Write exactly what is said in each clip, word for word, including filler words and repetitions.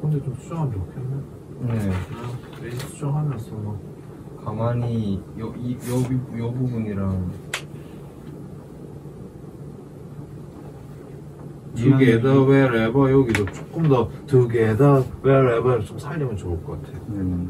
근데 좀 수정하면 좋겠네. 네. 레이스 수정하면서 뭐 가만히 요, 이, 요, 부- 요 부분이랑 together wherever 여기도 조금 더 together wherever 좀 살리면 좋을 것 같아요. 음.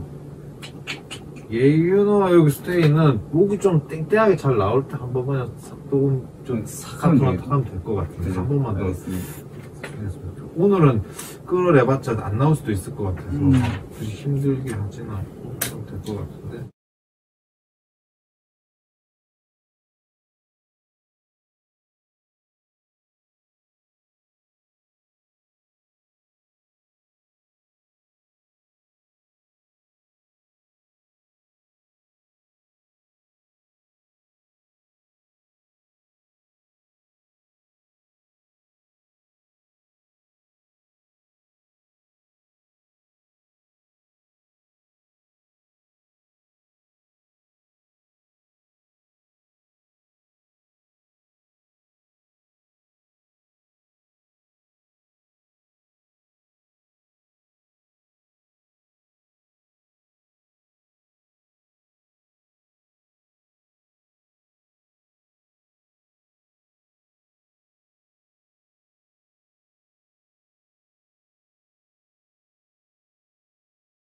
예유노와 여기 스테이는 목이 좀 땡땡하게 잘 나올 때 한 번만 조금 좀 싹 하면 하면 될 것 같은데 네. 한 번만 더 알겠습니다. 오늘은 끌어내봤자 안 나올 수도 있을 것 같아서 음. 굳이 힘들게 하진 않고 될 것 같은데